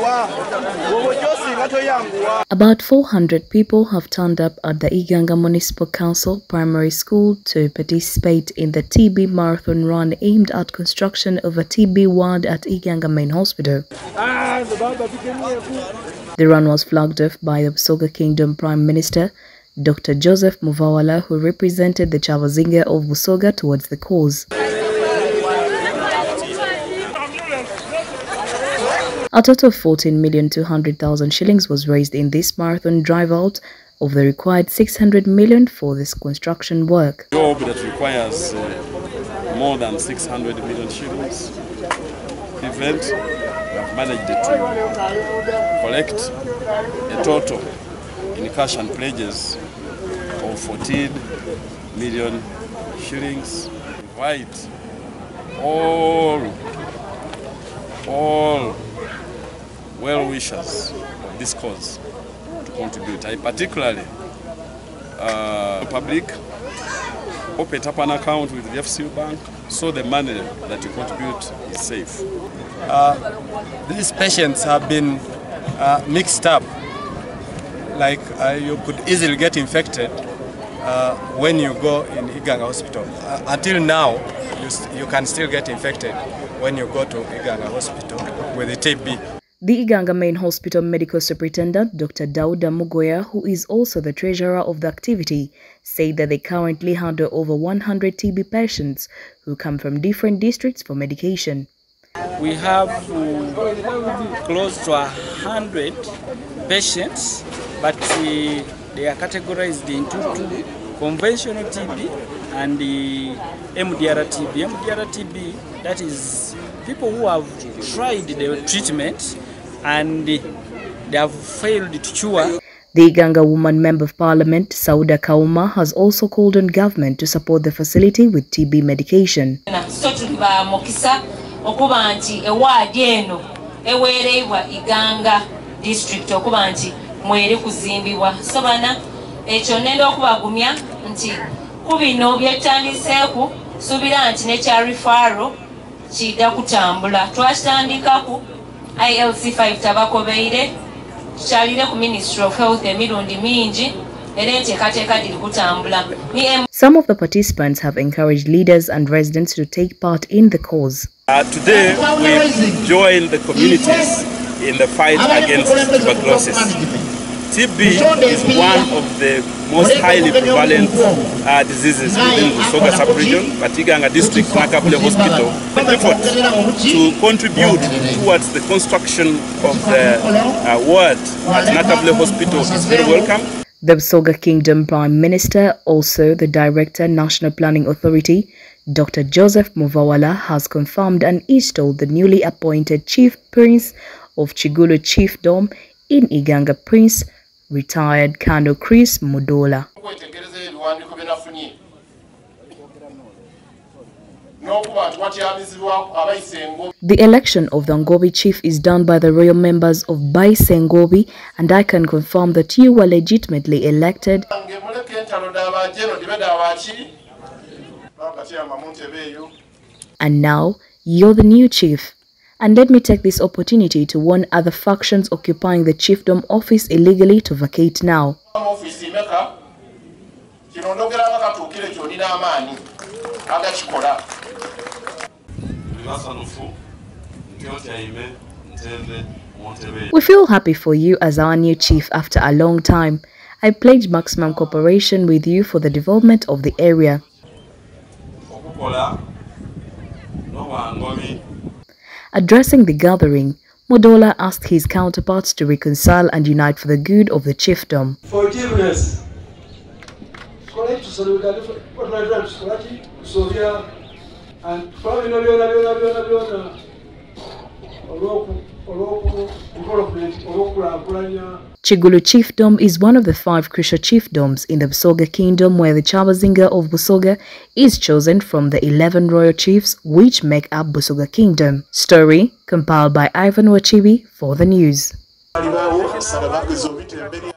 About 400 people have turned up at the Iganga Municipal Council Primary School to participate in the TB Marathon Run aimed at construction of a TB ward at Iganga Main Hospital. The run was flagged off by the Busoga Kingdom Prime Minister, Dr. Joseph Muvawala, who represented the Chabazinga of Busoga towards the cause. A total of 14,200,000 shillings was raised in this marathon drive-out of the required 600 million for this construction work. A job that requires more than 600 million shillings. The event, we have managed to collect a total in cash and pledges of 14 million shillings. Invite all well-wishers of this cause to contribute. I particularly public open up an account with the FCU Bank so the money that you contribute is safe. These patients have been mixed up. Like you could easily get infected when you go in Iganga Hospital. Until now, you can still get infected when you go to Iganga Hospital with the TB. The Iganga Main Hospital Medical Superintendent, Dr. Dauda Mugoya, who is also the treasurer of the activity, said that they currently handle over 100 TB patients who come from different districts for medication. We have close to 100 patients, but they are categorized into conventional TB and the MDR TB. MDR TB, that is people who have tried the treatment and they have failed to cure. The Iganga Woman Member of Parliament, Sauda Kauma, has also called on government to support the facility with TB medication. Iganga district okuba nti mwere kuzimbibwa sobana ekyo nenda okubagumya nti kubino byetandiseeku subira nti ne kya referral kida kutambula twatandikaku ILC 5 tabakobeire kyalire ku Ministry of Health emirundi mingi. Some of the participants have encouraged leaders and residents to take part in the cause. Today we join the communities in the fight against tuberculosis. TB is one of the most highly prevalent diseases within the Busoga sub-region, but Iganga District Nakabule Hospital effort to contribute towards the construction of the ward at Nakabule Hospital is very welcome. The Busoga Kingdom Prime Minister, also the Director, National Planning Authority, Dr. Joseph Muvawala, has confirmed and installed the newly appointed Chief Prince of Chigulu Chiefdom in Iganga, Prince, retired Colonel Chris Mudola. The election of the Ngobi chief is done by the royal members of Baise Ngobi, and I can confirm that you were legitimately elected. And now, you're the new chief. And let me take this opportunity to warn other factions occupying the chiefdom office illegally to vacate now. We feel happy for you as our new chief after a long time. I pledge maximum cooperation with you for the development of the area. Addressing the gathering, Mudola asked his counterparts to reconcile and unite for the good of the chiefdom. Forgiveness. Chigulu Chiefdom is one of the 5 crucial chiefdoms in the Busoga Kingdom, where the Chabazinga of Busoga is chosen from the 11 royal chiefs which make up Busoga Kingdom. Story compiled by Ivan Wachibi for the news.